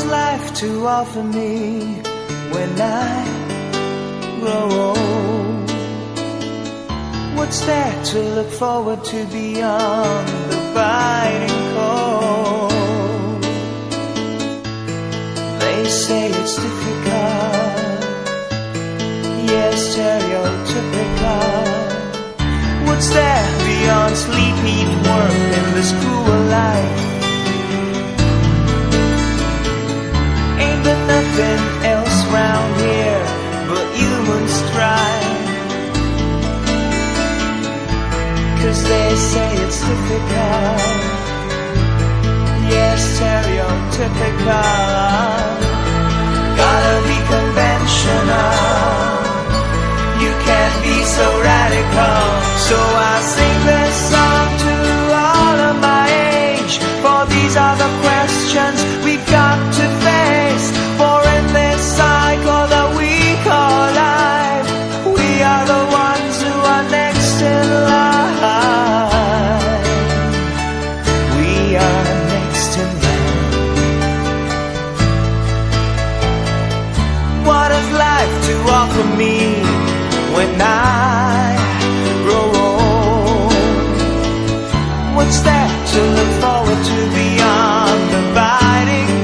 has life to offer me when I grow old? What's there to look forward to beyond the biting cold? They say it's difficult, yes, stereotypical. What's there beyond sleep, eat, work in this cruel life? Ain't there nothing else round here but human strife? 'Cause they say it's difficult, yes, stereotypical. Gotta be conventional, you can't be so radical. So I sing this song to all of my age, for these are the questions we've got to face. For in this cycle that we call life, we are the ones who are next in line. We are next in line. What has life to offer me when I grow old? What's there to look forward to beyond the biting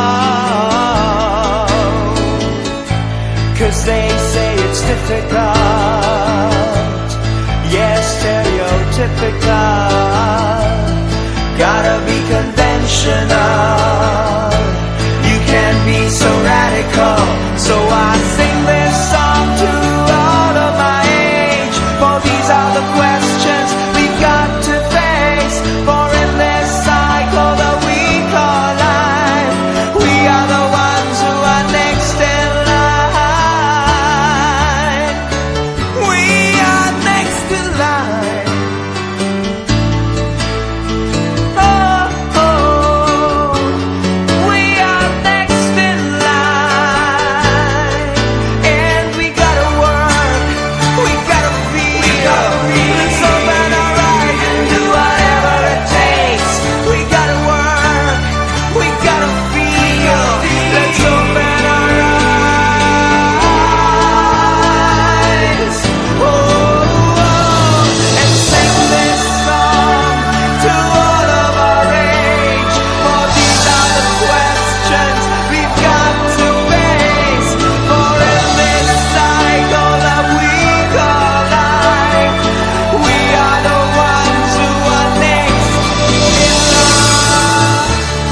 cold? 'Cause they say it's difficult, yes, stereotypical. Gotta be conventional, you can't be so radical. So I sing this song to all of my age, for these are the questions we've got to face. For in this cycle that we call life, we are the ones who are next in line. We are next in line. Oh, oh, we are next in line. And we gotta work, we gotta feel, let's open our eyes and do whatever it takes. We gotta work, we gotta feel, let's open our eyes. Oh, oh, and sing this song to all of our age, for these are the questions we've got to face. For in this cycle that we call life, we are the ones who are next in line.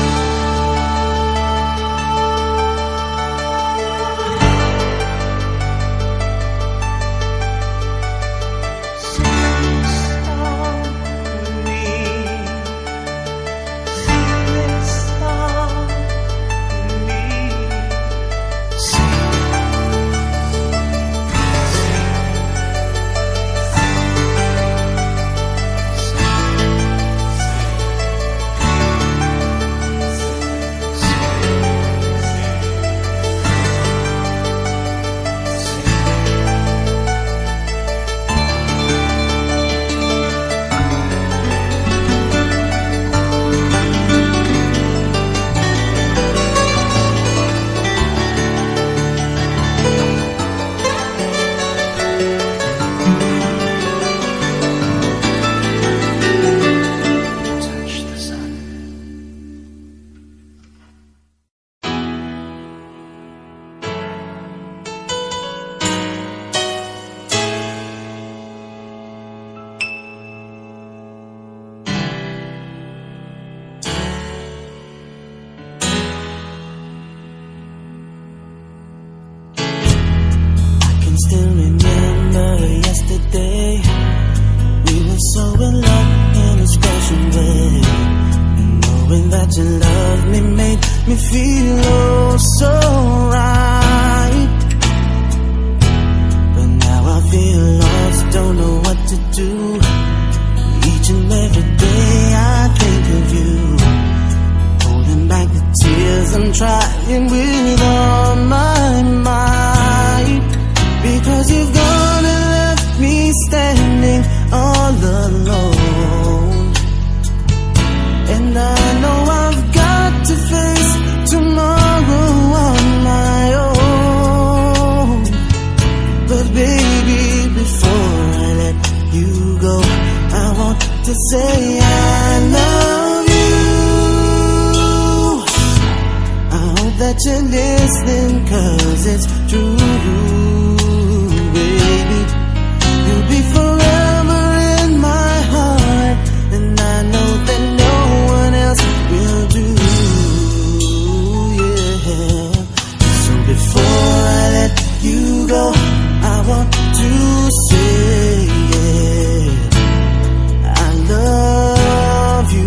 Sing this song with me, sing this song with me, sing, touch the sun. I can still remember yesterday. We were so in love in a special way, and knowing that you loved me made me feel oh so right. But now I feel lost, don't know what to do. Each and every day I think of you, holding back the tears I'm trying with all my might. Because you've gone and left me standing all alone, and I know I've got to face tomorrow that you're listening, 'cause it's true, baby. You'll be forever in my heart, and I know that no one else will do, yeah. So before I let you go, I want to say, yeah, I love you.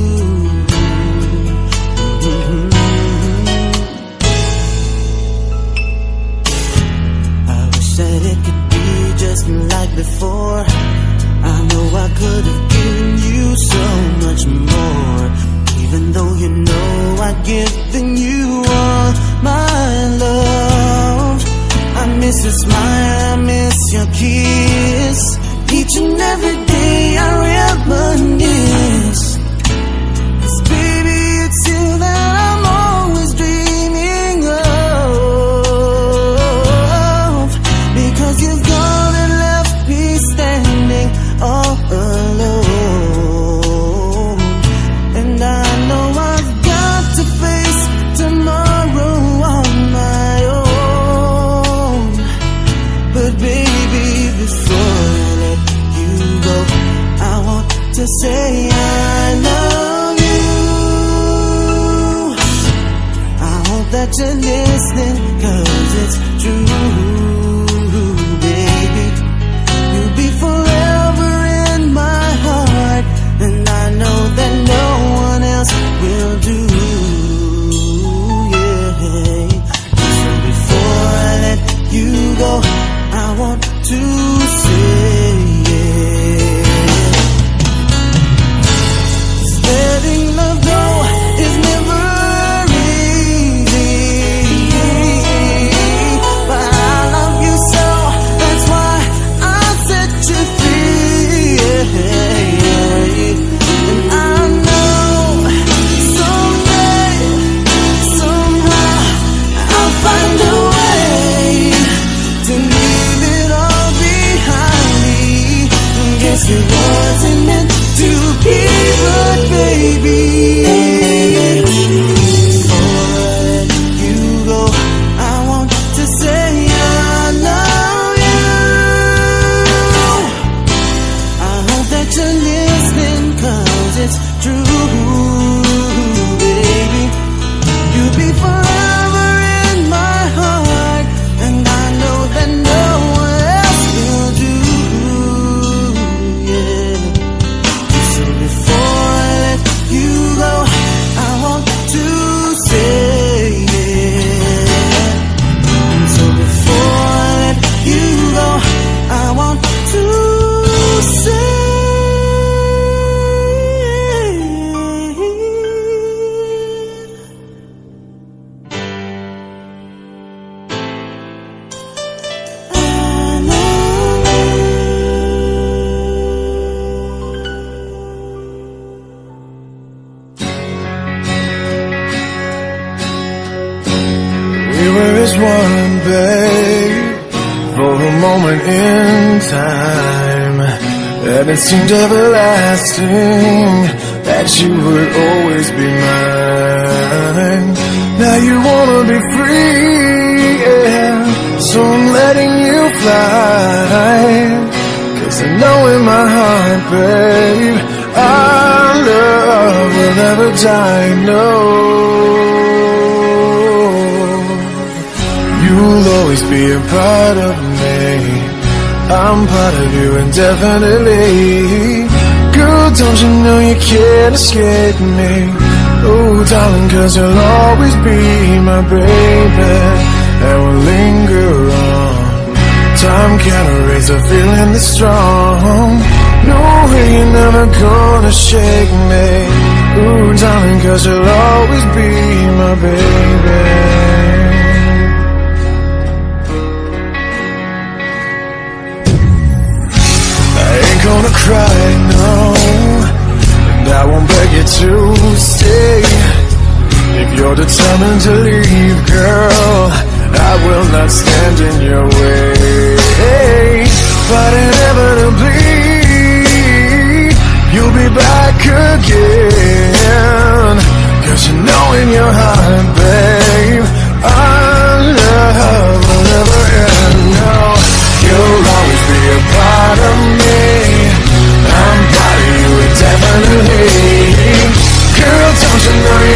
I wish that it could be just like before. I know I could have given you so much more, even though you know I've given you all my love. I miss your smile, I miss your kiss. Each and every day I reminisce, 'cause baby, it's you that I'm always dreaming of. Because you've gone and left me standing all alone, and I know I've got to face tomorrow on my own. But baby, before I let you go, I want to say I love you. I hope that you're listening, 'cause it's true, baby. You'll be forever in my heart, and I know that no one else will do, yeah. So before I let you go, I want to say, yeah, 'cause letting love go is never easy, but I love you so, that's why I set you free, yeah. And I know someday, somehow, I'll find a way to leave it all behind me. Guess it wasn't meant to be, but baby, before I let you go, I want to say I love you. I hope that you're listening, 'cause it's true, baby. You'll be forever in my heart, and I know that no one else will do, yeah. So before I let you go, I want to say, yeah. So before I let you go, I want to say, We were as one, babe, for a moment in time, and it seemed everlasting that you would always be mine. Now you wanna be free, yeah, so I'm letting you fly, 'cause I know in my heart, babe, our love will never die, no. You'll always be a part of me, I'm part of you indefinitely. Girl, don't you know you can't escape me? Oh, darling, 'cause you'll always be my baby, and we'll linger on. Time can't erase a feeling that's strong. No way, you're never gonna shake me. Ooh, darling, 'cause you'll always be my baby. Gonna cry, no, and I won't beg you to stay. If you're determined to leave, girl, I will not stand in your way. But inevitably, you'll be back again, 'cause you know in your heart, babe,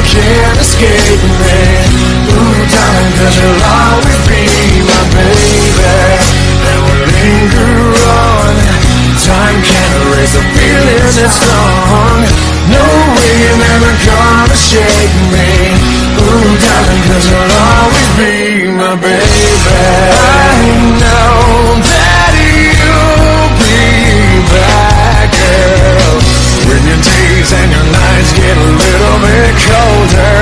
can't escape me. Ooh, darling, 'cause you'll always be my baby. And we'll linger on. Time can't erase the feeling that's strong. No way you're never gonna shake me. Ooh, darling, 'cause you'll always be my baby. I know that you'll be back, girl, when your days and your nights get a little bit colder.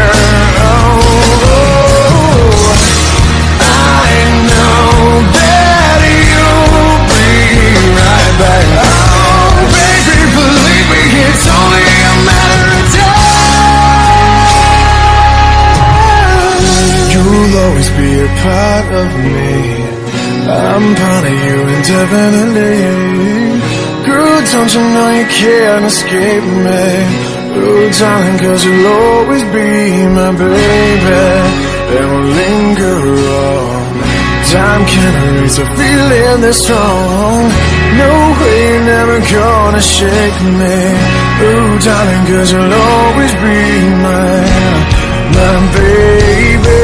Oh, I know that you'll be right back. Oh, baby, believe me, it's only a matter of time. You'll always be a part of me. I'm part of you indefinitely. Girl, don't you know you can't escape me? Oh, darling, 'cause you'll always be my baby. And we'll linger on. Time can't erase a feeling this strong. No way you're never gonna shake me. Oh, darling, 'cause you'll always be my baby.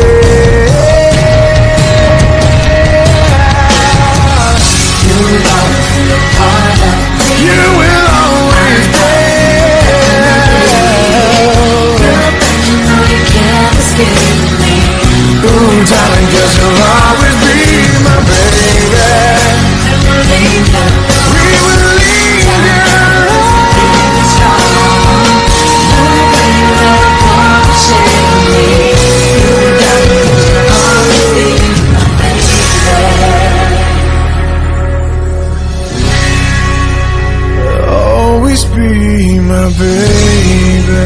You'll always be a part of me. You will always be. Girl, don't you know you can't escape me? Ooh, darling, 'cause you'll always be my baby. And we'll linger. We will linger. No way you're ever gonna shake me. Ooh, darling, 'cause you'll always be my baby. Always be my baby.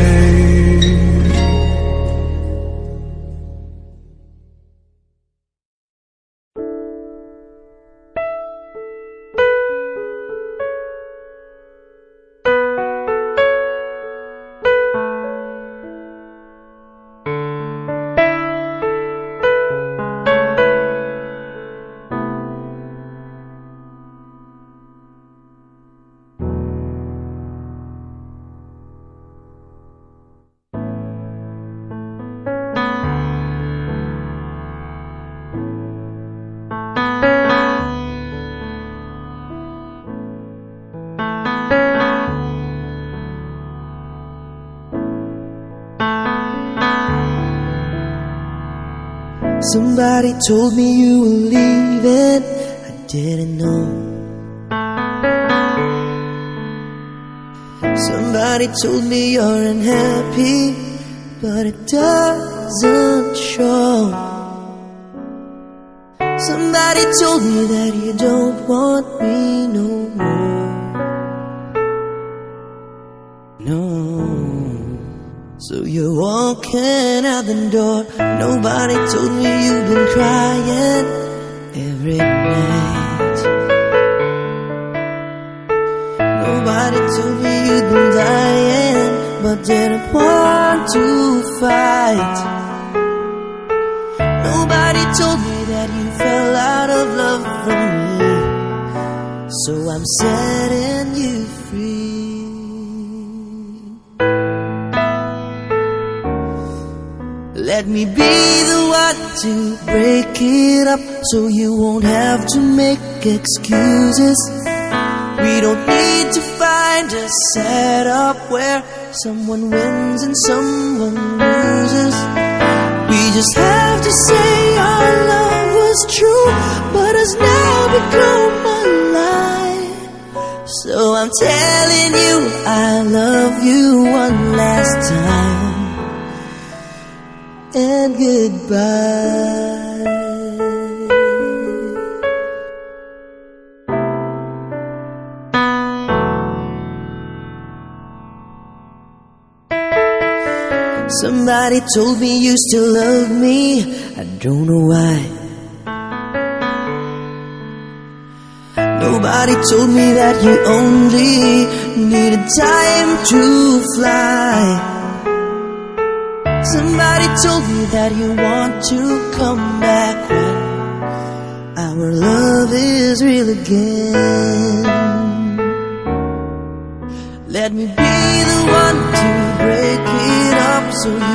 Somebody told me you were leaving, I didn't know. Somebody told me you're unhappy, but it doesn't show. Somebody told me that you don't want me no more. No. So you're walking out the door. Nobody told me you've been crying every night. Nobody told me you'd been dying, but didn't want to fight. Nobody told me that you fell out of love from me. So I'm setting you free. Let me be the one to break it up, so you won't have to make excuses. We don't need to find a setup where someone wins and someone loses. We just have to say our love was true, but has now become a lie. So I'm telling you I love you one last time. And goodbye. Somebody told me you still love me, I don't know why. Nobody told me that you only needed time to fly. Somebody told me that you want to come back when our love is real again. Let me be the one to break it up, so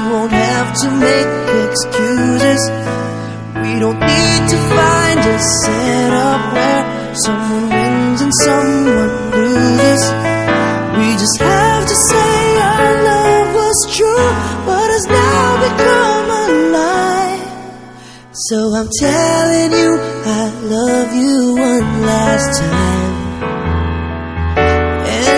to make excuses. We don't need to find a setup where someone wins and someone loses. We just have to say our love was true, but has now become a lie. So I'm telling you I love you one last time. And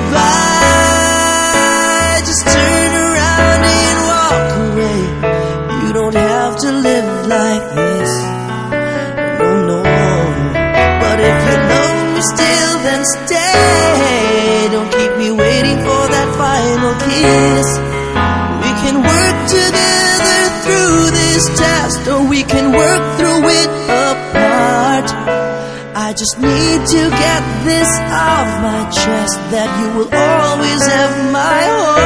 goodbye, just turn around and walk away. You don't have to live like this, no, no. But if you love me still, then stay. Don't keep me waiting for that final kiss. We can work together through this test, or we can work through it apart. I just need to get this off my chest, that you will always have my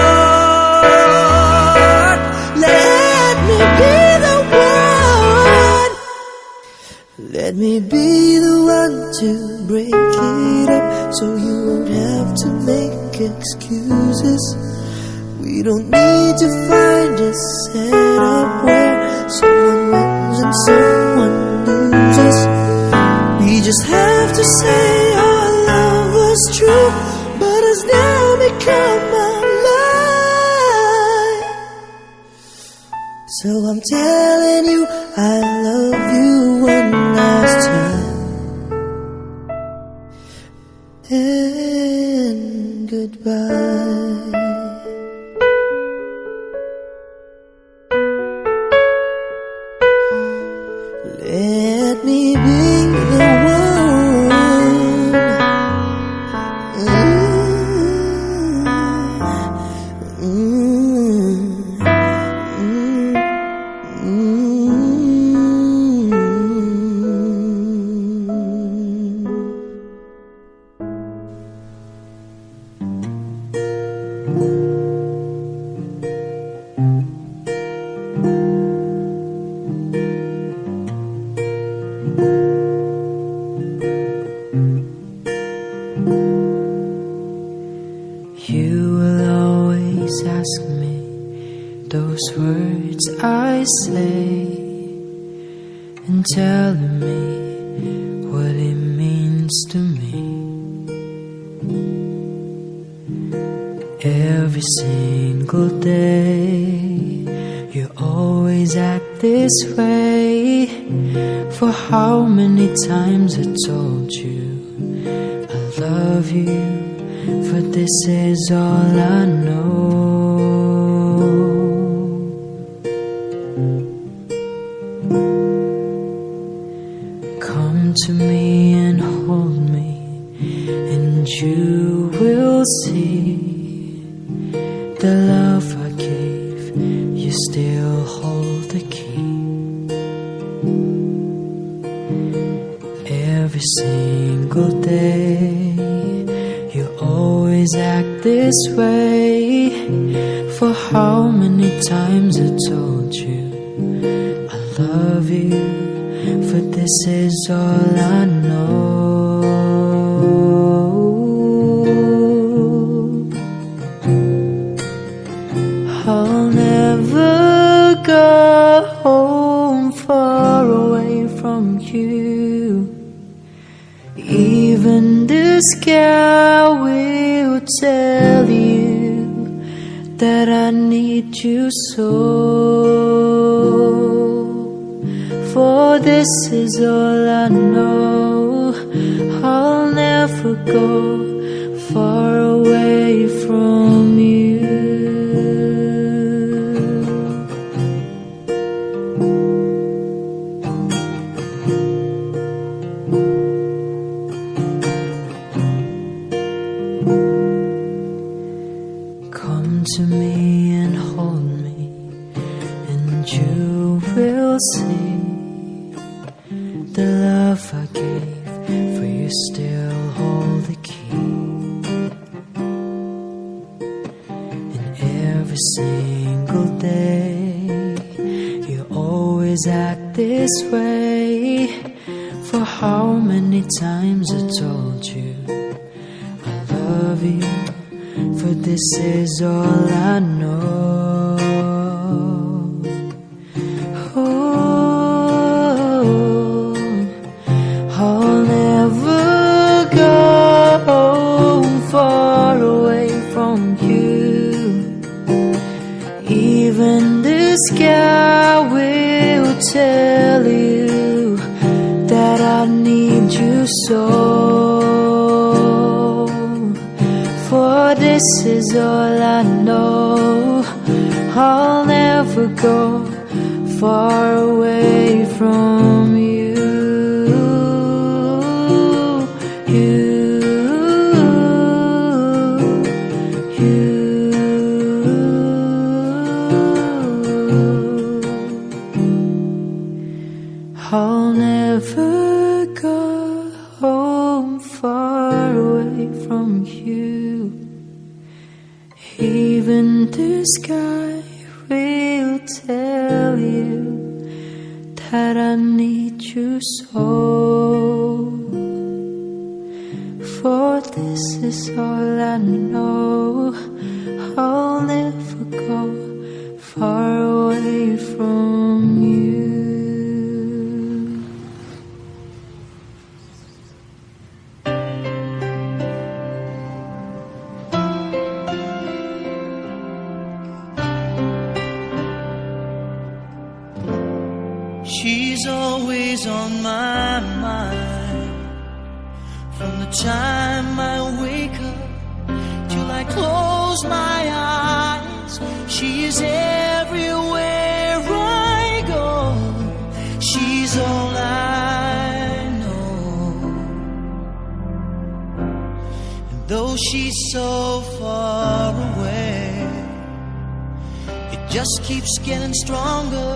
heart. Let me be the one. Let me be the one to break it up, so you won't have to make excuses. We don't need to find a setup where someone wins and someone loses. We just have to say our love was true, but has now become a lie. So I'm telling you I love you one last time. And goodbye. Let me be the one. You will always ask me those words I say, and telling me what it means to me. Every single day you always act this way. For how many times I told you I love you, for this is all I know. Come to me and hold me, and you will see the love I gave, you still hold the key. Every single day you always act this way. For how many times I told you I love you, for this is all I know. I'll never go home far away from you. Even the sky will tell you that I need you so. For this is all I know. I'll never go far away from you. Come to me and hold me, and you will see the love I gave, for you still hold the key. And every single day you always act this way. For how many times I told you I love you, for this is all I know. Even the sky will tell you that I need you so. For this is all I know. I'll never go far away from you. I'll never go home far away from you. Even the sky will tell you that I need you so. For this is all I know. I'll never go far away from you. She's always on my mind. From the time I wake up till I close my eyes, she's everywhere I go. She's all I know. And though she's so far away, it just keeps getting stronger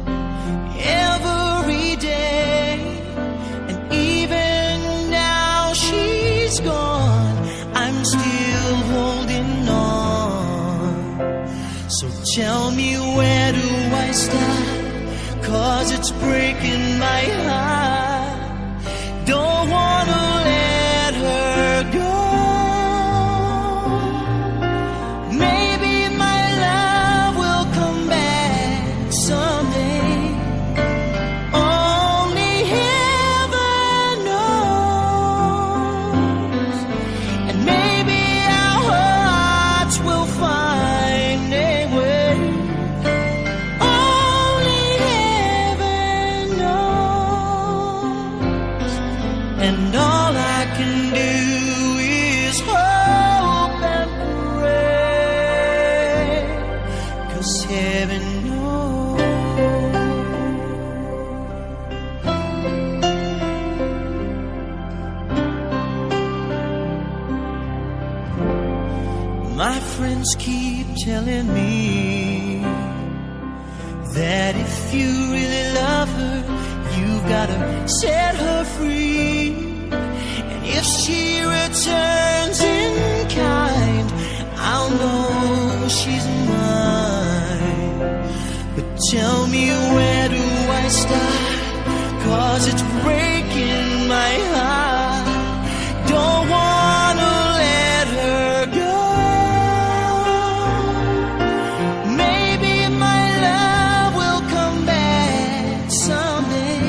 every day. And even now she's gone, I'm still holding on. So tell me, where do I start? 'Cause it's breaking my heart. Don't wanna let her go. Maybe my love will come back someday. And all I can do is hope and pray, 'cause heaven knows. My friends keep telling me that if you really love her, you've gotta set her free. And if she returns in kind, I'll know she's mine. But tell me, where do I start? 'Cause it's breaking my heart. Don't wanna let her go. Maybe my love will come back someday.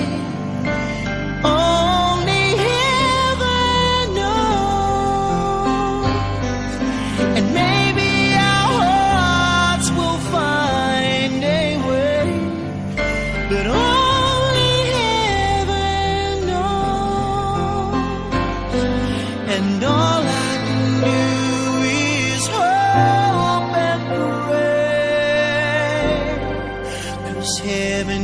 Only heaven knows. And maybe our hearts will find a way. But only heaven knows. And all I can do is hope and pray, 'cause heaven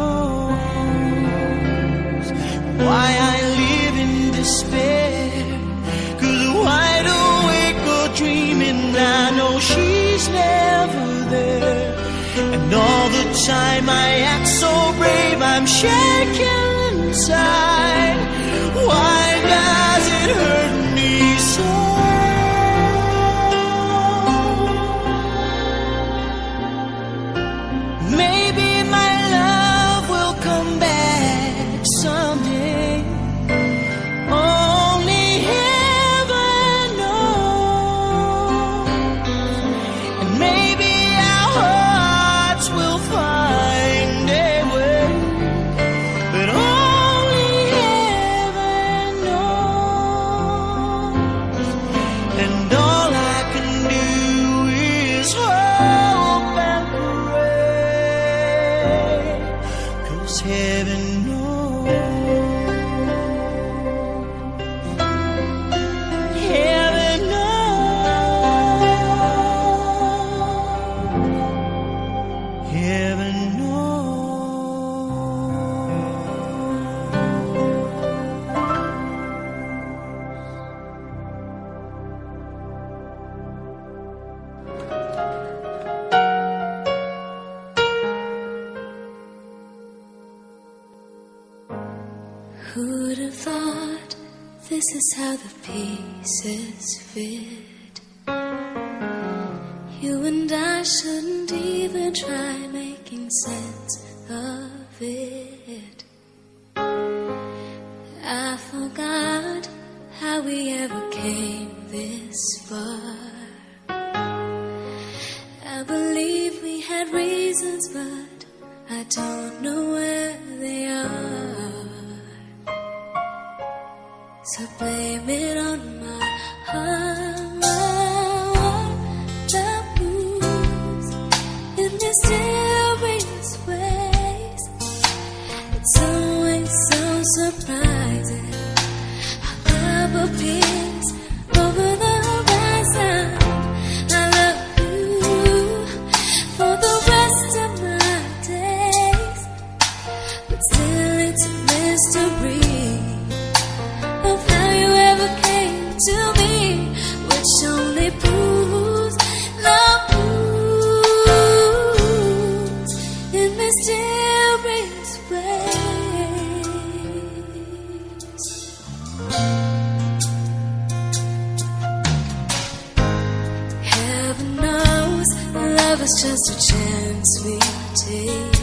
knows why I live in despair. 'Cause wide awake or dreaming, I know she's never there. And all the time I act so brave, I'm shaking inside. Why does it hurt me so? Maybe my love will come back someday. Only heaven knows. And maybe our hearts will find a way. But only heaven knows. heaven knows. Heaven knows. Heaven Who'd have thought this is how the pieces fit? You and I shouldn't even try making sense of it. I forgot how we ever came this far. I believe we had reasons, but I don't know where they are. So blame it on my heart. The moves in mysterious ways. It's always so surprising how love appears over the horizon. I love you for the rest of my days, but still it's a mystery to me, which only proves love moves in mysterious ways. Heaven knows love is just a chance we take.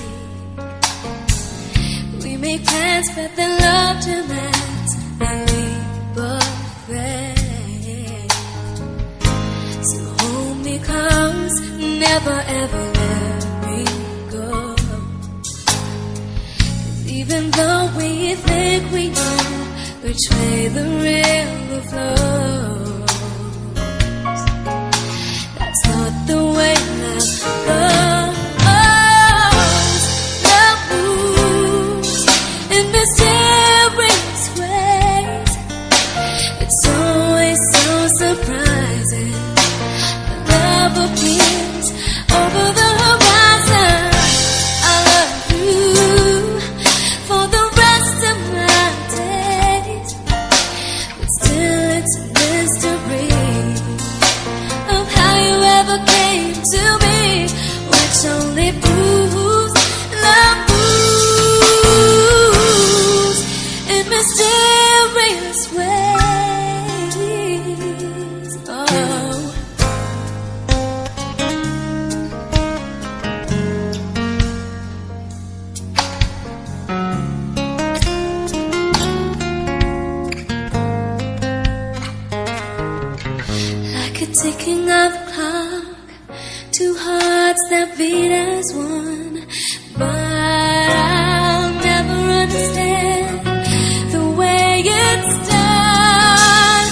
We make plans, but then love demands and we both. So hold me close, never ever let me go. 'Cause even though we think we know which way the river flows, that's not the way love goes. Love moves in mysterious ways. It's always so surprising. Love appears over the horizon. I love you for the rest of my days, but still it's a mystery of how you ever came to me, which only proves love moves in mysterious ways. Oh. Ticking of a clock, two hearts that beat as one, but I'll never understand the way it's done.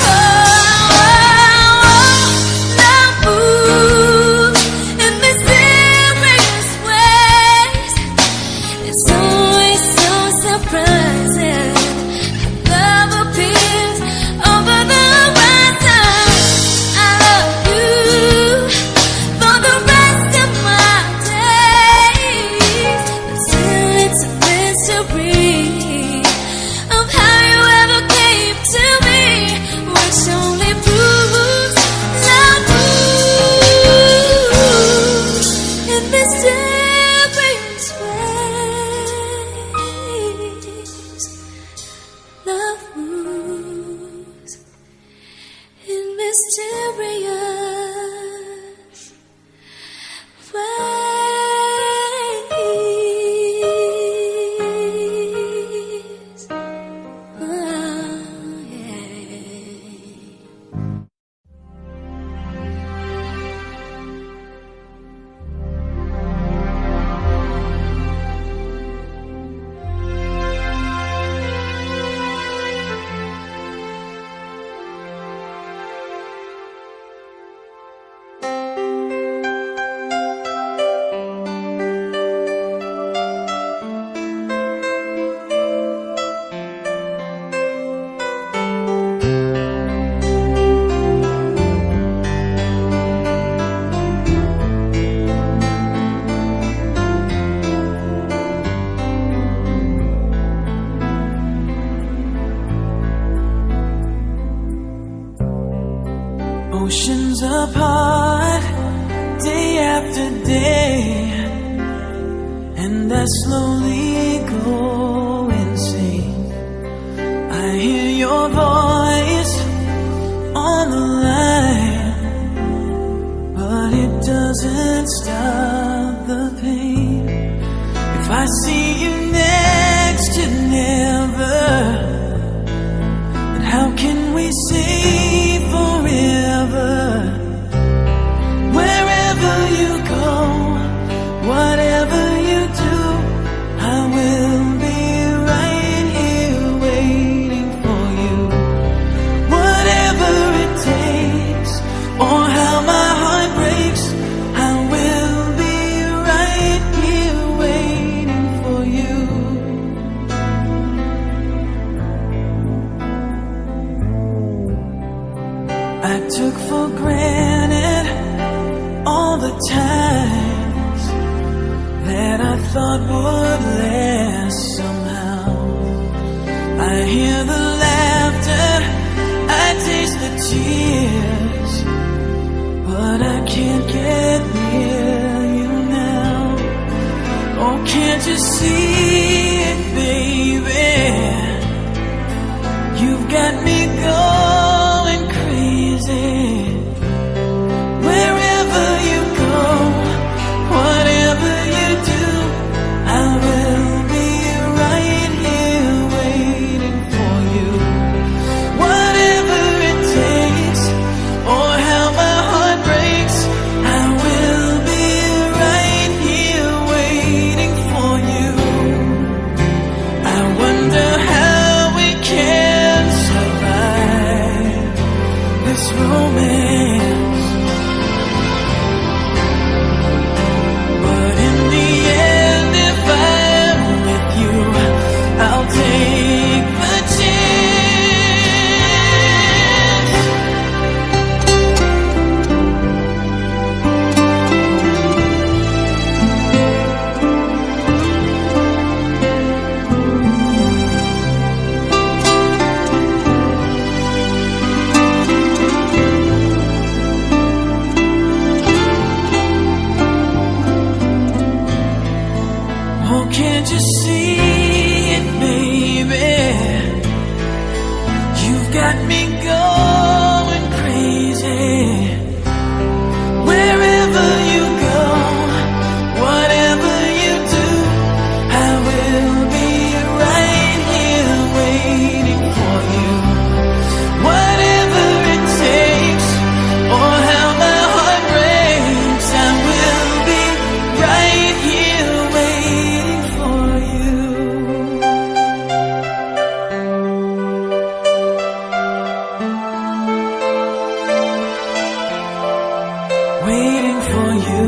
Love moves in mysterious ways. It's always so surprising. Love appears over the for the rest of my days. and I slowly go insane. I hear your voice on the line, but it doesn't stop the pain. If I see you next to never, then how can we say forever? Wherever you go, whatever you do, I will be right here waiting for you. Whatever it takes, or how my heart breaks, I will be right here waiting for you. I took for granted all the times that I thought would last somehow. I hear the laughter, I taste the tears, but I can't get near you now. Oh, can't you see it, baby? You've got me going crazy. Wherever you go, whatever you do, I will be right here waiting for you. Whatever it takes, or how my heart breaks, I will be right here waiting for you. I wonder how we can survive this romance. But in the end, if I'm with you, I'll take the chance. Oh, can't you see it, baby? You've got me going crazy. Wherever you go, whatever you do, I will be right here waiting for you. Whatever it takes, or how my heart breaks, I will be right here waiting for you. Waiting for you.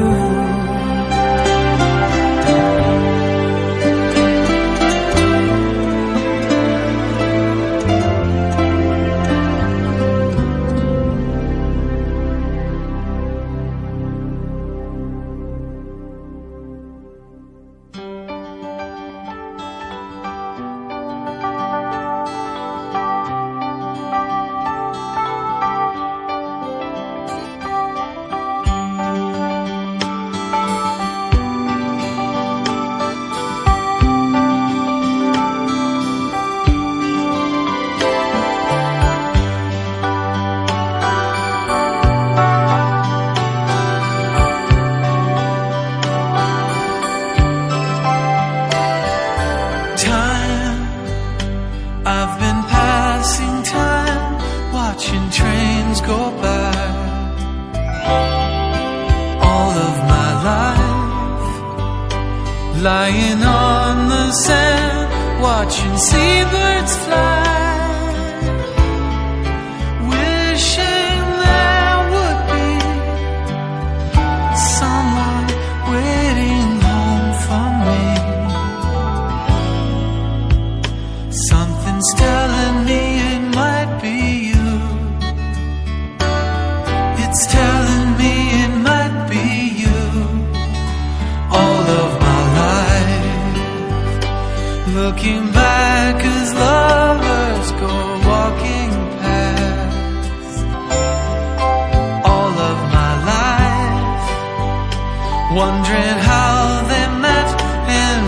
Time, I've been passing time, watching trains go by. All of my life, lying on the sand, watching seabirds fly. Wishing there would be someone waiting home for me. Something's telling me it might be you. It's telling me it might be you. All of my life, looking back as lovers go walking past. All of my life, wondering how they met and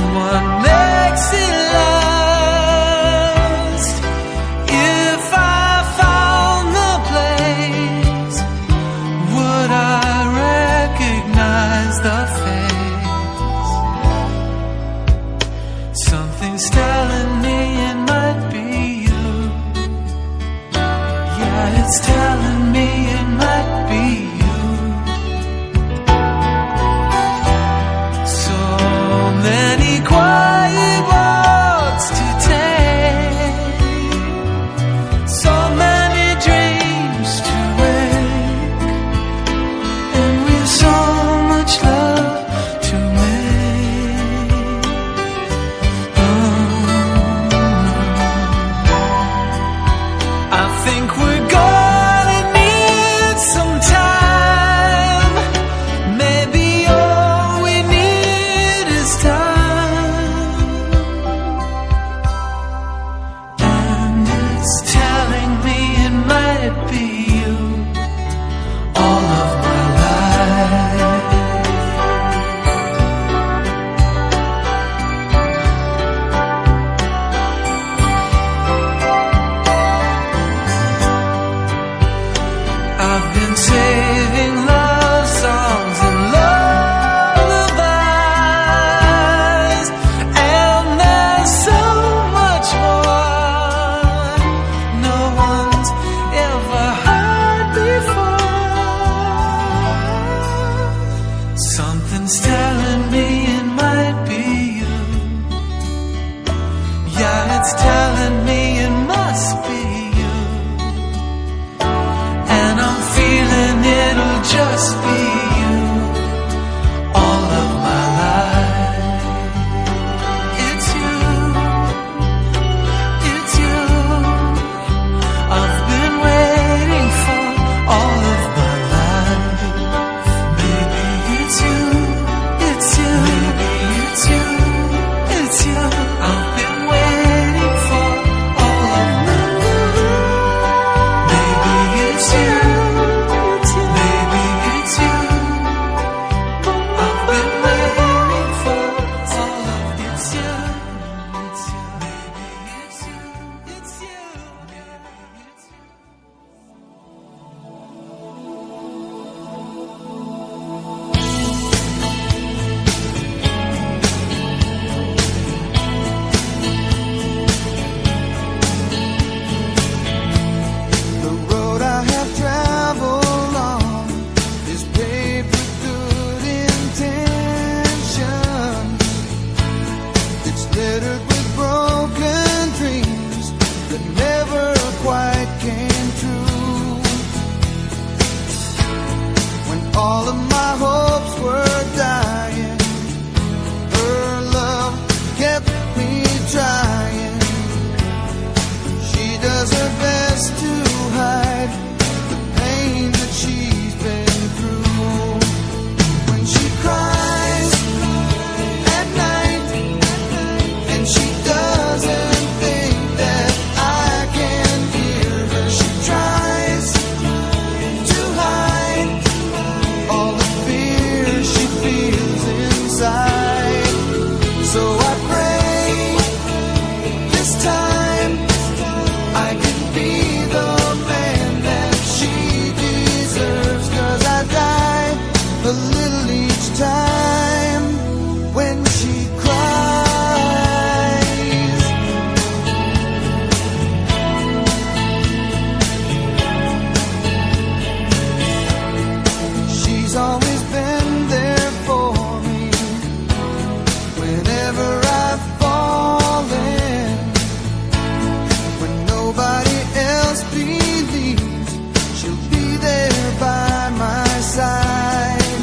ever I've fallen, when nobody else believes, she'll be there by my side.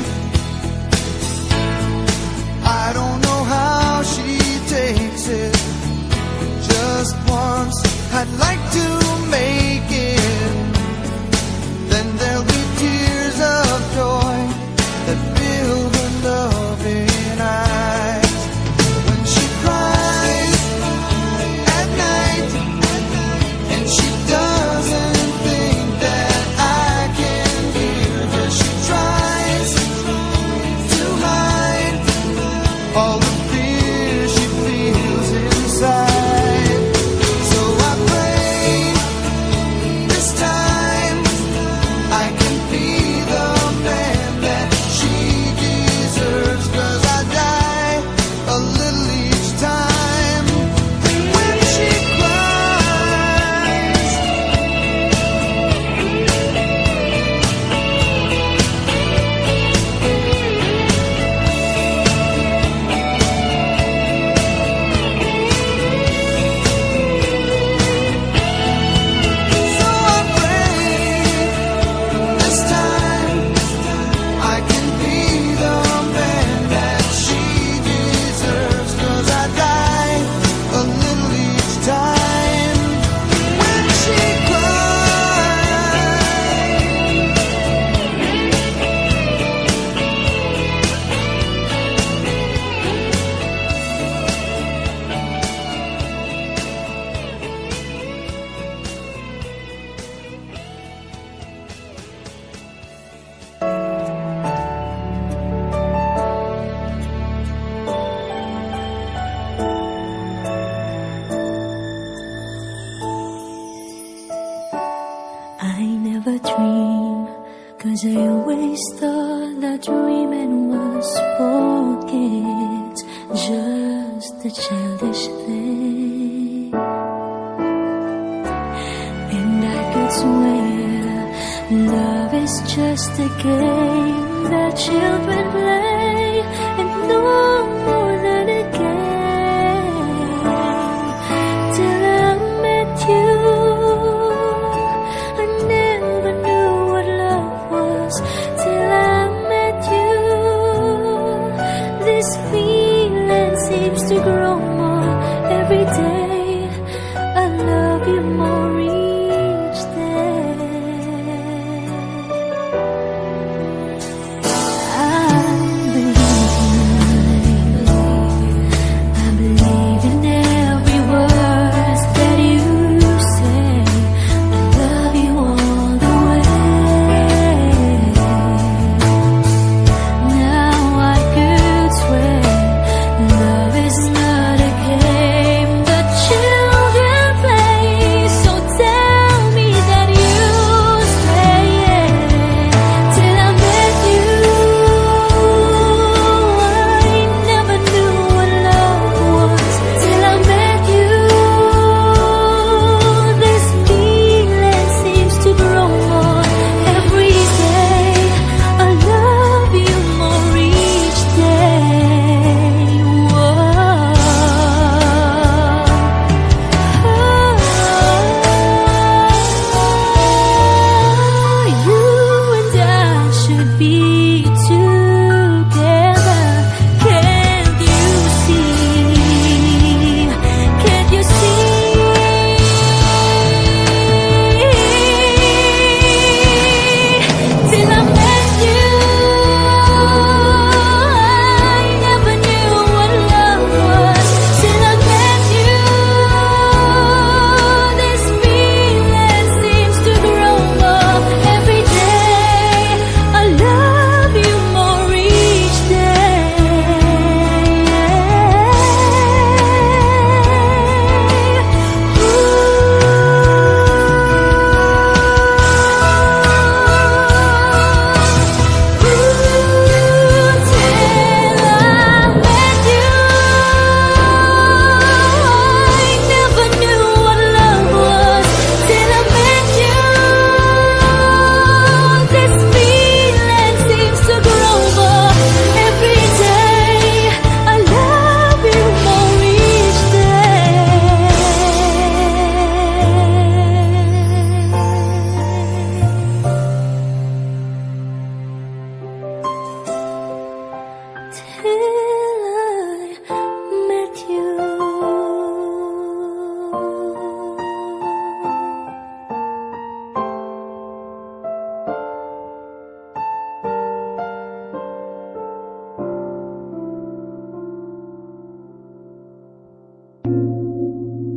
I don't know how she takes it. Just once I'd like to make it, then there'll be tears of joy that fill her loving eyes. When she cries at night and she doesn't think that I can hear her, she tries to hide all the fear she feels inside. So I pray this time I can be the man that she deserves, 'cause I die a little each time when she cries. So I pray this time I can be the man that she deserves, 'cause I die a little each time when she cries. I never dream, 'cause I always thought that dreaming was for kids, just a childish thing. And I could swear love is just a game that children play, and no more than a game. Till I met you, I never knew what love was. Till I met you, this feeling seems to grow more every day. I love you more each day. I believe in every word that you say. I love you all the way. Now I could swear love is not a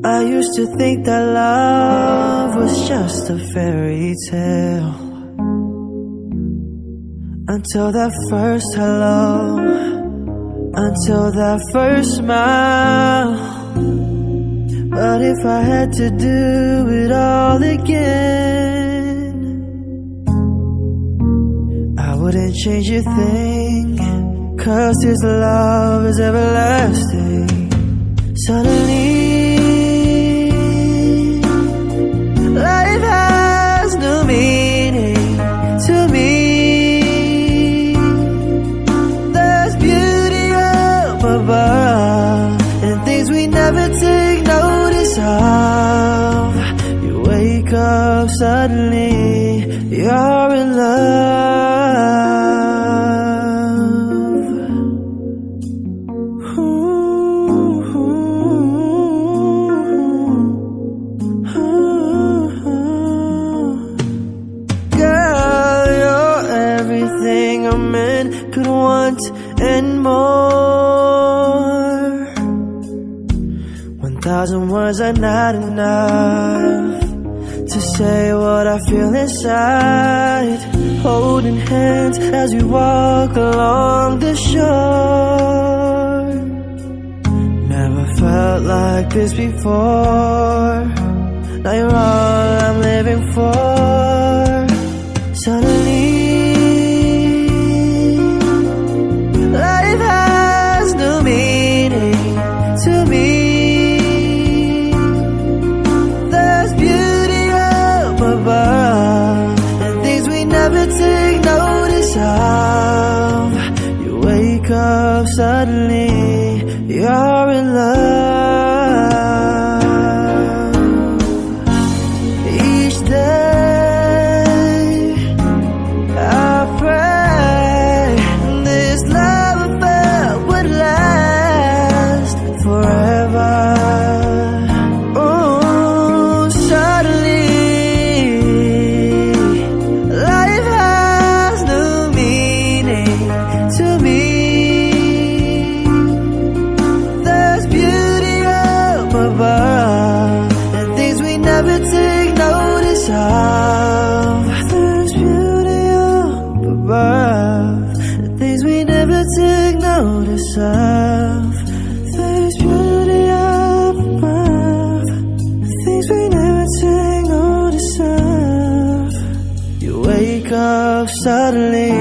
I used to think that love was just a fairy tale, until that first hello, until that first smile. But if I had to do it all again, I wouldn't change a thing, 'cause this love is everlasting. Suddenly life has no meaning to me. There's beauty up above and things we never take notice of. You wake up suddenly, you're in love. Could want and more. 1,000 words are not enough to say what I feel inside. Holding hands as we walk along the shore. Never felt like this before. Now you're all I'm living for. Suddenly life has no meaning to me. There's beauty up above and things we never take notice of. You wake up suddenly, you're in love. Each day I pray this love would last forever. Oh, suddenly life has no meaning to me. There's beauty up above and things we never take notice of. There's beauty up above and things we never take notice of. There's beauty up above, things we never take notice of. You wake up suddenly,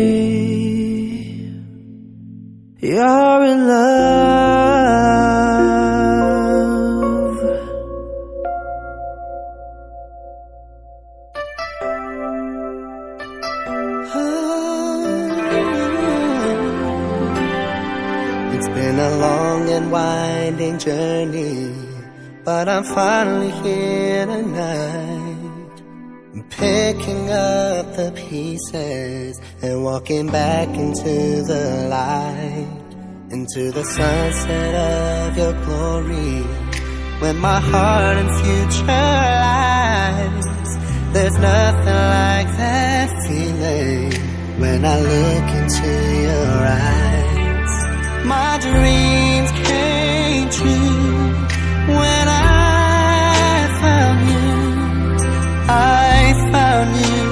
you're in love. It's been a long and winding journey, but I'm finally here tonight. I'm picking up the pieces and walking back into the light, into the sunset of your glory, where my heart and future lies. There's nothing like that feeling when I look into your eyes. My dreams came true when I found you. I found you,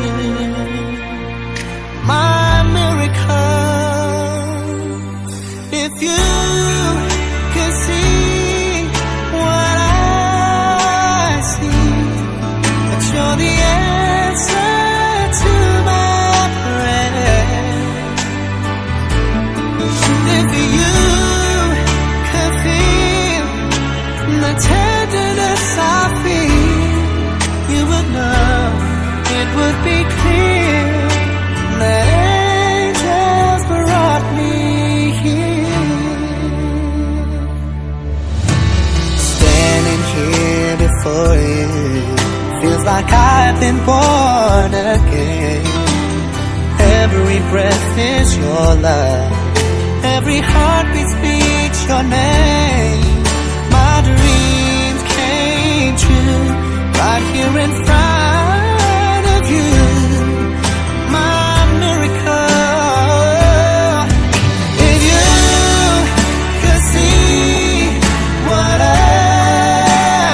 my miracle. If you could see what I see, that you're the answer to my prayer. If you could feel the tenderness I feel, you would know, it would be clear that angels brought me here. Standing here before you, feels like I've been born again. Every breath is your love, every heartbeat speaks your name. My dreams came true right here in front of you, my miracle. If you could see what I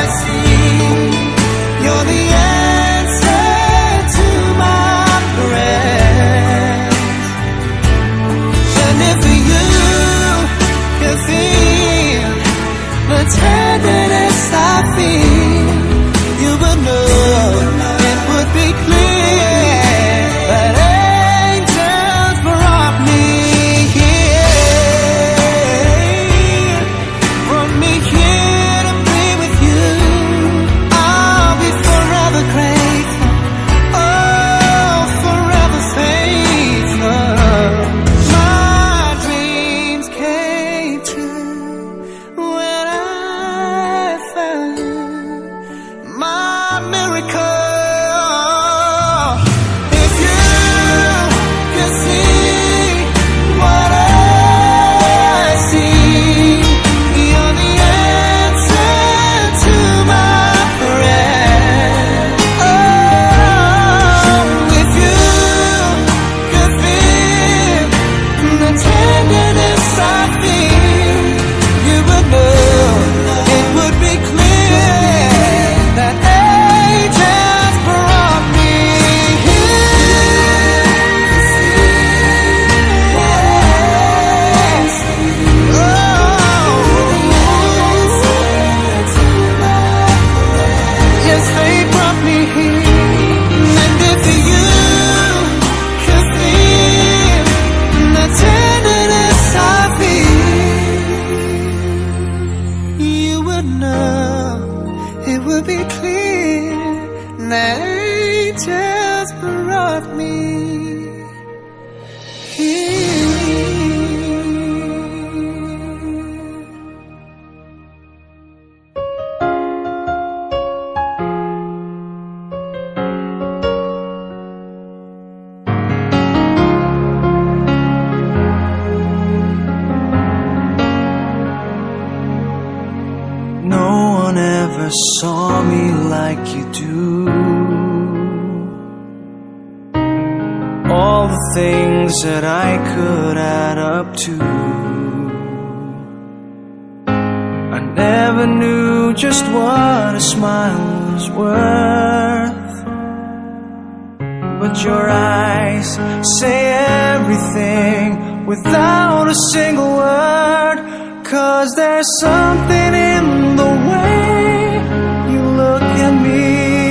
never saw me like you do. All the things that I could add up to, I never knew just what a smile was worth. But your eyes say everything without a single word. 'Cause there's something in the way you look at me.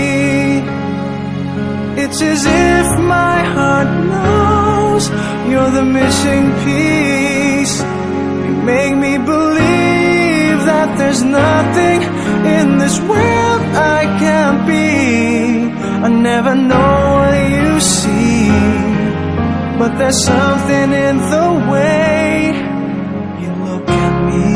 It's as if my heart knows you're the missing piece. You make me believe that there's nothing in this world I can't be. I never know what you see, but there's something in the way you look at me.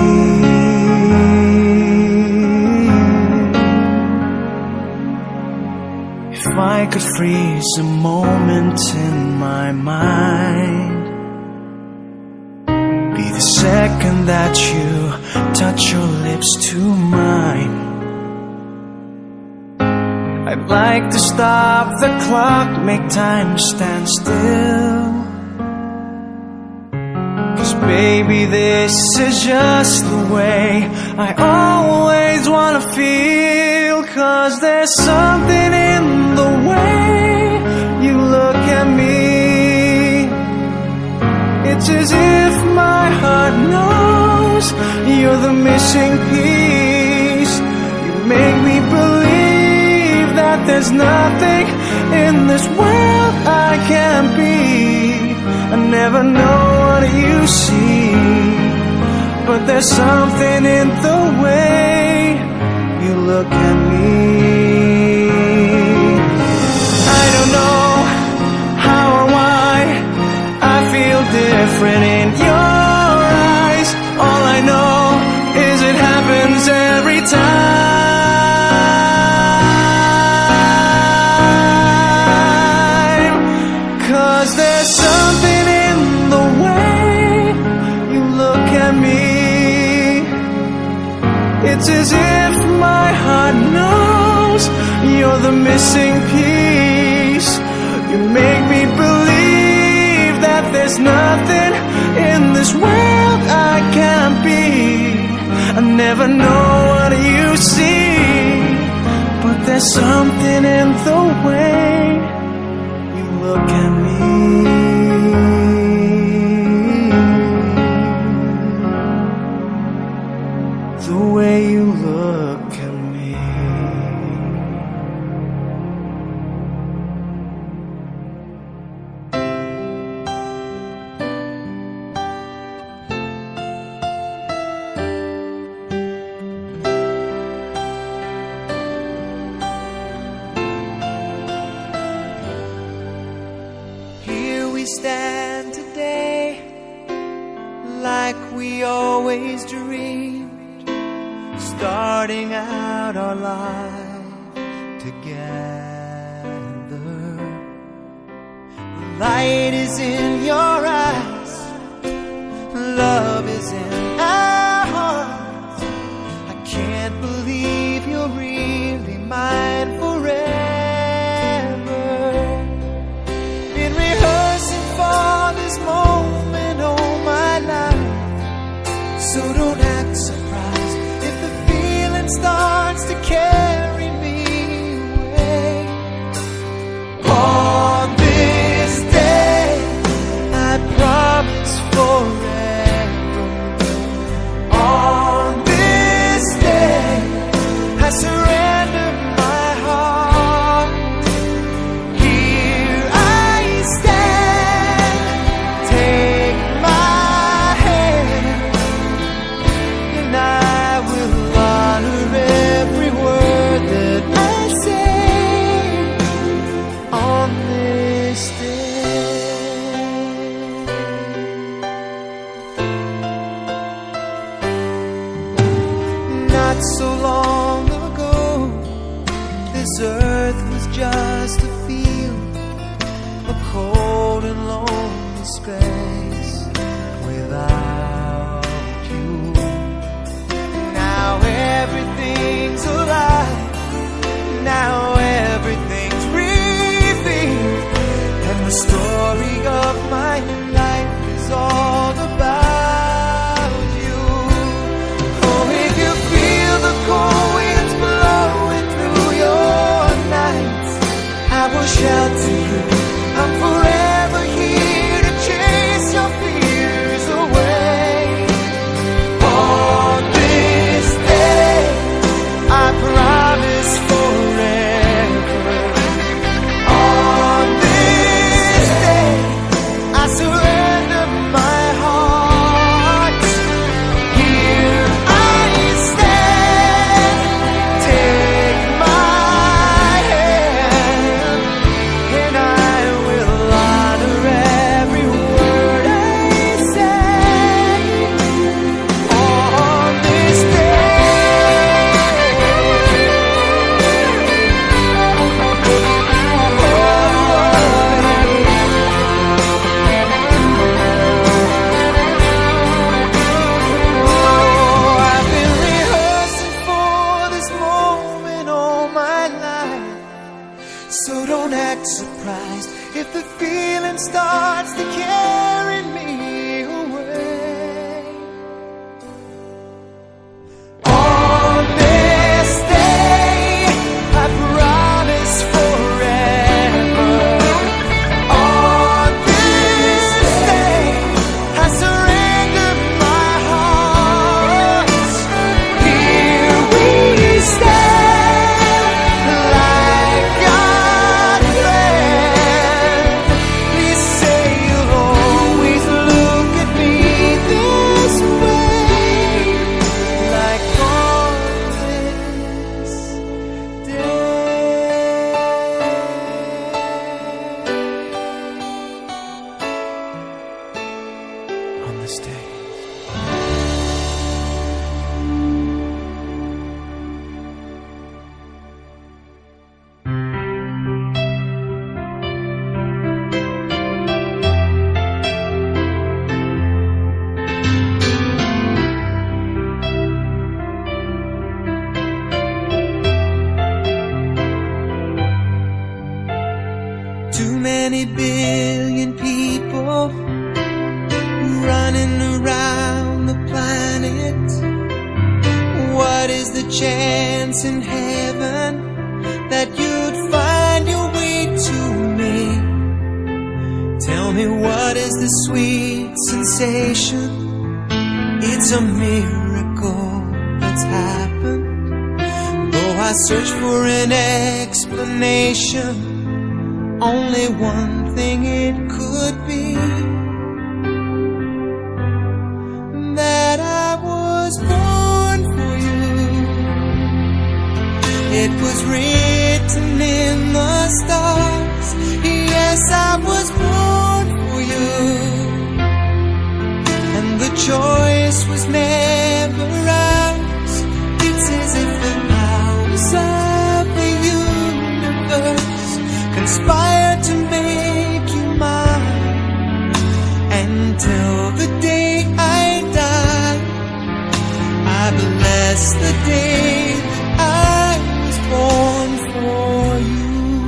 If I could freeze a moment in my mind, be the second that you touch your lips to mine. I'd like to stop the clock, make time stand still. 'Cause baby, this is just the way I always wanna feel. 'Cause there's something in the way you look at me. It's as if my heart knows you're the missing piece. You make me believe that there's nothing in this world I can't be. I never know what you see, but there's something in the way you look at me. I don't know how or why I feel different in your eyes. All I know is it happens every time. 'Cause there's something in the way you look at me. It's as if my heart knows you're the missing piece. You make me believe that there's nothing in this world I can't be. I never know what you see, but there's something in the way you look at me. The way you look at me. Here we stand today, like we always dreamed, starting out our life together. The light is in your eyes, love is in our hearts. I can't believe you're really mine forever. Been rehearsing for this moment all my life, so don't act surprised if the feeling starts to carry me away. On this day, I promise forever. On this day, I surrender my heart. Here I stand, take my hand, and I will honor every word that I say on this day. Not so long ago, this earth was just a field, a cold and lonely space without you. Now everything's alive. all about you. Oh, if you feel the cold winds blowing through your nights, I will shelter you. I'm forever here to chase your fears away. On this day, I promise forever. On this day, I surrender my heart. Here I stand, take my hand, and I will honor every word I say. On this I've been rehearsing for this moment all my life, so don't act surprised if the feeling starts to carry me away. On this day, I promise forever. On this day, I surrender my heart. Here we stand, like God planned. Please say you'll always look at me this way, like on this day. On this day. Too many billion people running around the planet. What is the chance in heaven that you'd find your way to me? Tell me, what is the sweet sensation? It's a miracle that's happened. Though I search for an explanation, only one thing it could be: that I was born for you. It was written in the stars. Yes, I was born for you. And the choice was never ours. It's as if the powers of the universe conspire to make you mine. Until the day I die, I bless the day that I was born for you.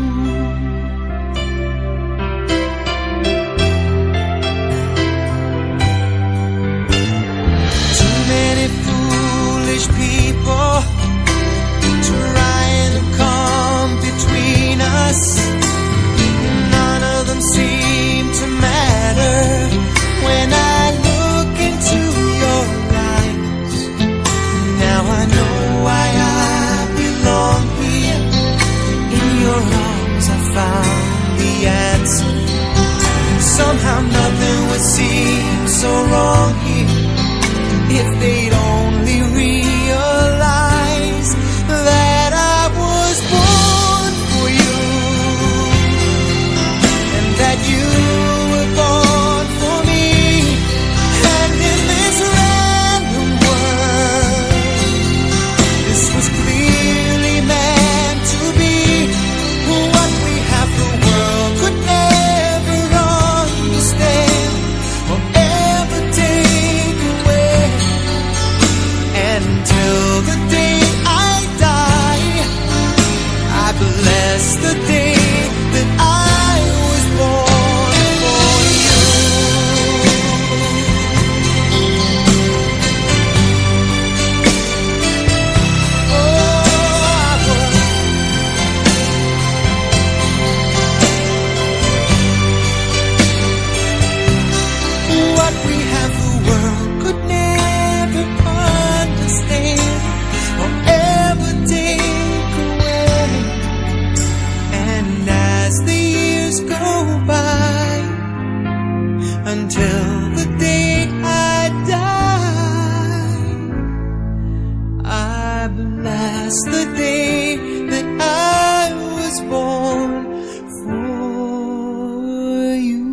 Too many foolish people trying to come between us. None of them seem to matter when I look into your eyes. Now I know why I belong here. In your arms I found the answer. Somehow nothing would seem so wrong here if they'd only realize that I was born for you, and that you were born for me. And in this random world, this was clearly meant to be. What we have, the world could never understand or ever take away. since the day that I was born for you.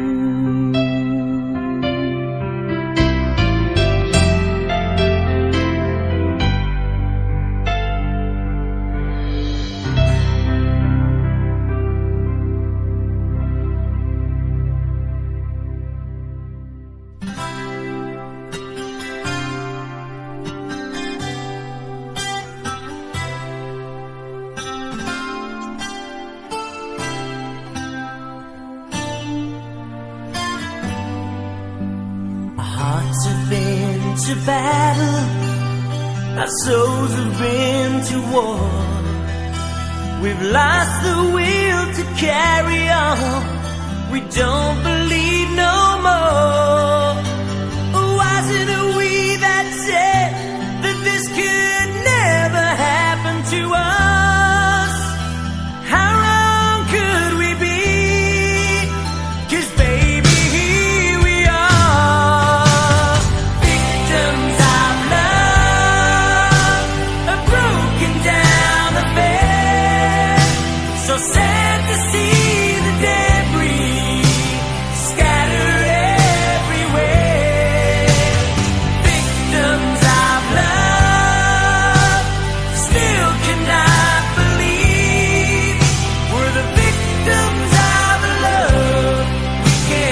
Hearts have been to battle, our souls have been to war. We've lost the will to carry on, we don't believe no more. Wasn't it we that said that this could never happen to us? How wrong could we be? 'Cause baby, here we are, victims of love, a broken down affair. So sad to see the debris scattered everywhere. Victims of love, still cannot believe we're the victims of love. We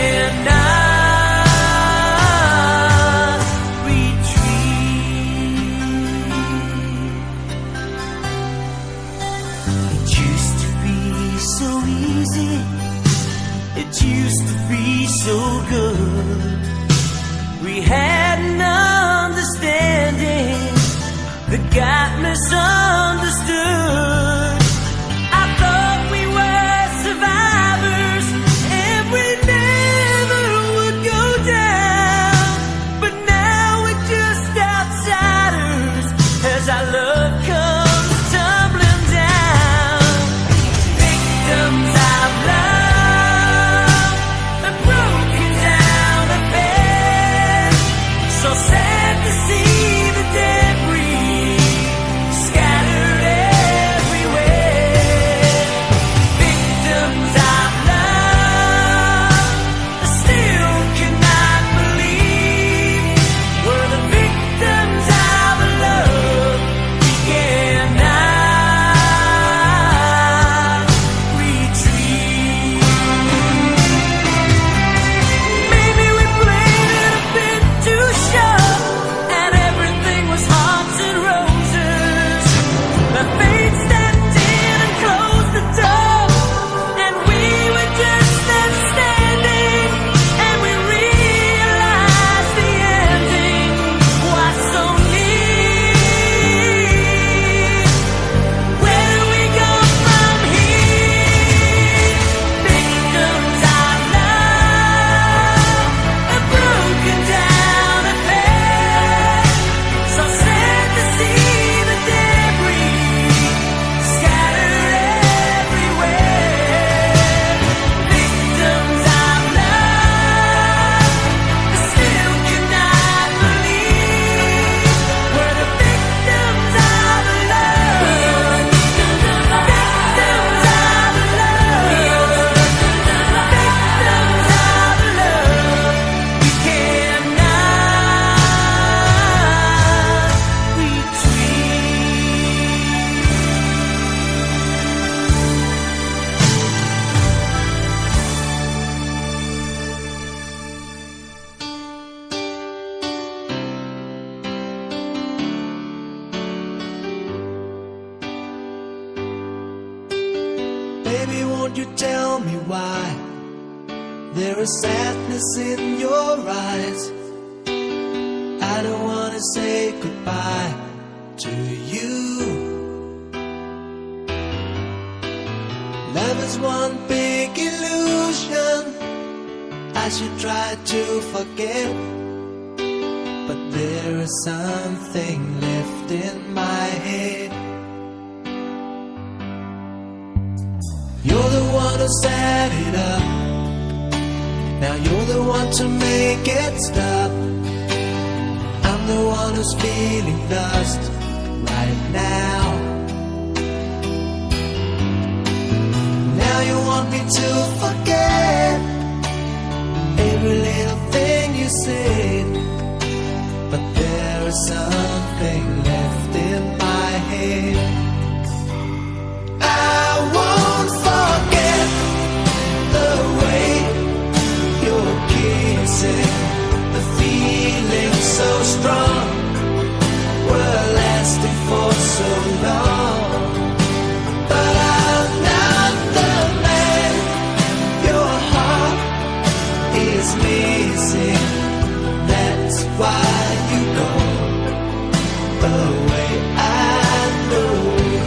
cannot retreat. It used to be so easy, it used to be so good. We had an understanding that got misunderstood. I thought we were survivors and we never would go down. But now we're just outsiders as our love comes tumbling down. Victims of love, a broken down affair. So sad to see the debris scattered everywhere. Victims of love, I still cannot believe we're the victims of love. We cannot retreat. Maybe we played it a bit too sharp, and everything was hearts and roses. But fate stepped in and closed the door, and we were just left standing. And we realized the ending was so near. Where do we go from here? Victims of love, a broken down affair. So sad to see the debris scattered everywhere. Victims of love, I still cannot believe we're the victims of love. Victims of love. Victims of love. We cannot Baby, won't you tell me why there is sadness in your eyes? I don't wanna say goodbye to you. Love is one big illusion I should try to forget, but there is something left in my head. You're the one who set it up, now you're the one to make it stop. I'm the one who's feeling lost, right now. Now you want me to forget every little thing you said, but there is something left in my head. I won't forget the way you're kissing, the feeling so strong, were lasting for so long. But I'm not the man your heart is missing. That's why you go away. I know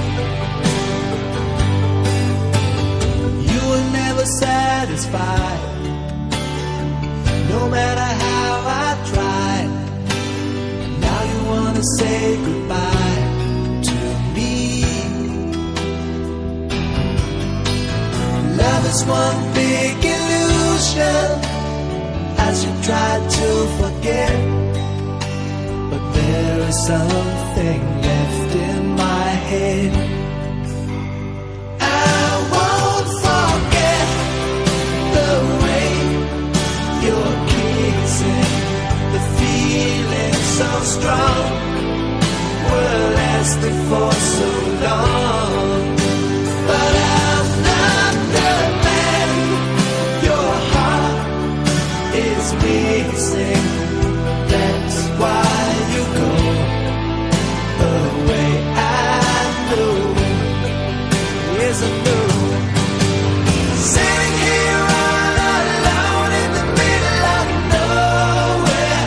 you were never satisfied, no matter how I tried. And now you wanna say goodbye to me. Love is one big illusion, as you try to forget, but there is something left in my head. I won't forget the way you're kissing, the feeling so strong, were lasting for so long. But I'm not the man your heart is missing. That's why you go away. I know, yes I know. Sitting here all alone in the middle of nowhere,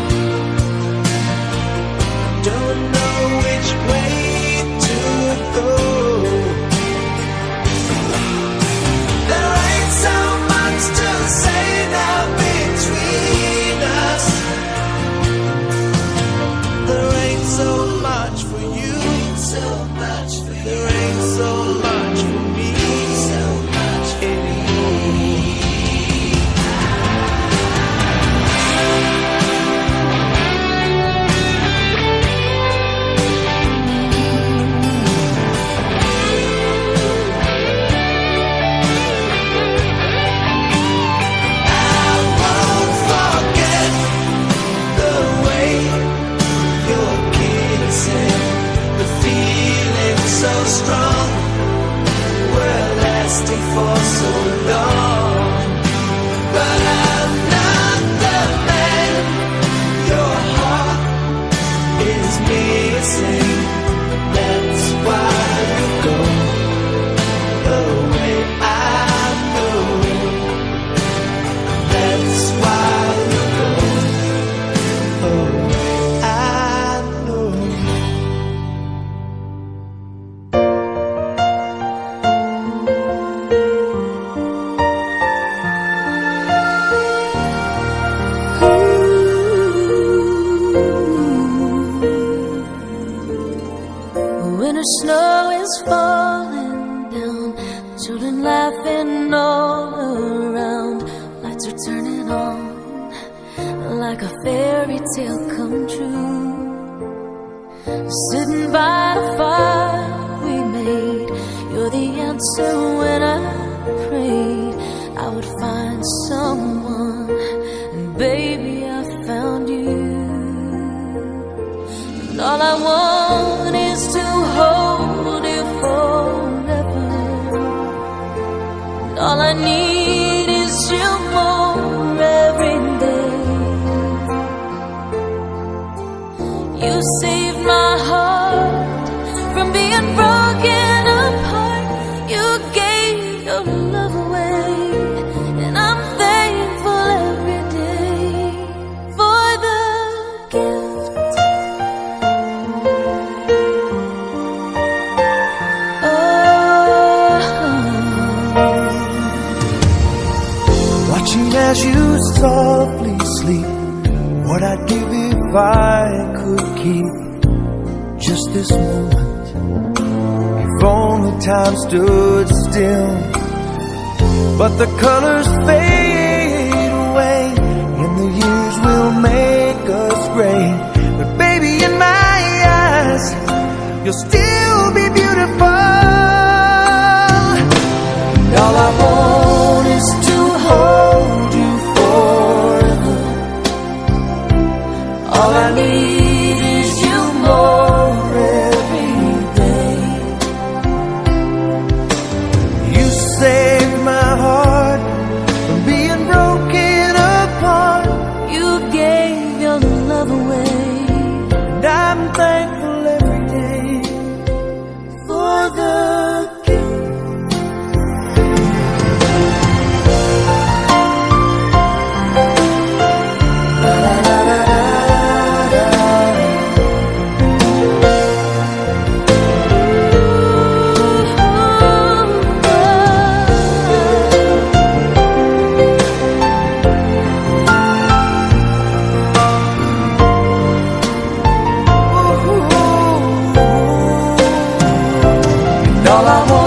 don't know which way to go. There ain't so much to say now between us. There ain't so much for you, there ain't so much for me, anymore. I won't forget the way you're kissing, the feeling so strong, we're lasting for so long. But I'm not the man your heart is missing. That's why you go away. I know. That's why you go away. I know. When the snow is falling down, children laughing all around, lights are turning on like a fairy tale come true. Sitting by the fire we made, you're the answer when I prayed I would find someone, and baby I found you. And all I want is to hold you forever, and all I need is you more every day. You saved my heart from being broken apart. You gave your love away, and I'm thankful every day for the gift. Watching as you softly sleep, what I'd give if I could keep just this moment. If only time stood still, but the colors fade away, and the years will make us gray. But baby, in my eyes, you'll still be beautiful. And all I want is to hold you forever. All I need is you more every day. You saved my heart from being broken apart. You gave your love away, And I'm thankful every day for the gift. All I want